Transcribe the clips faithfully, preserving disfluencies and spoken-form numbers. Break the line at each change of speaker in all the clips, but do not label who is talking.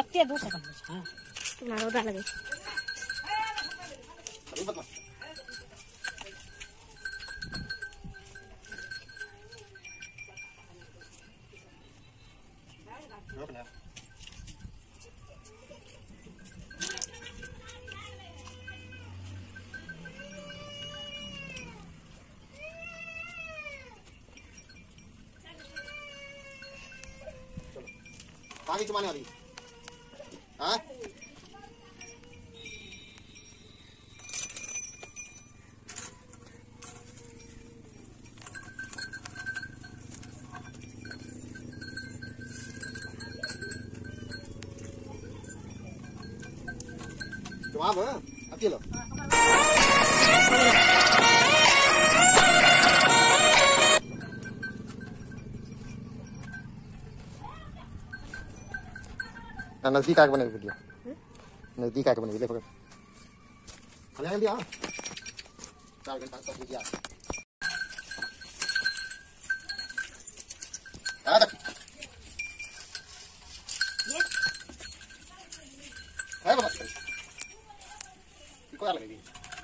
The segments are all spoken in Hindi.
कत्ते दो सेकंड हां तुम्हारा उड़ा लगे
अभी मत रोक ना आगे चुमाने वाली हाँ चुमा बो अकेलो नजदीक आके बने वीडियो नजदीक आके बने ले पकड़ हले भी आ चार घंटा तक लीजिए आ तक ये है बाबा इसको क्या लगेगी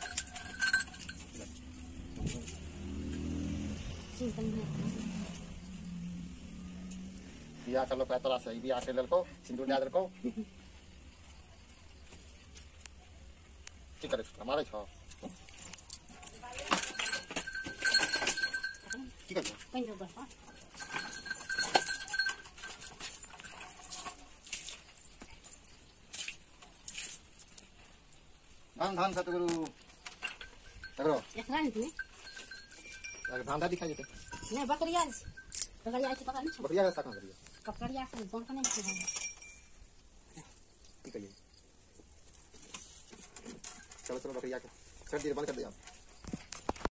बिया कर लो पैतरा सही बिया के ललको सिंदूर याद रखो ठीक करे हमारे छ ठीक है पंद्रह बस धान धान सतगुरु सगरो
एक रानी तुम्हें
अगर धान दा दिखा देते
नहीं बकरिया बकरिया ऐसे पता नहीं
बकरिया का कहां करिए
कपड़िया से जोन का नहीं है
ठीक है चलो चलो बकरिया के कर दिए बंद कर दिया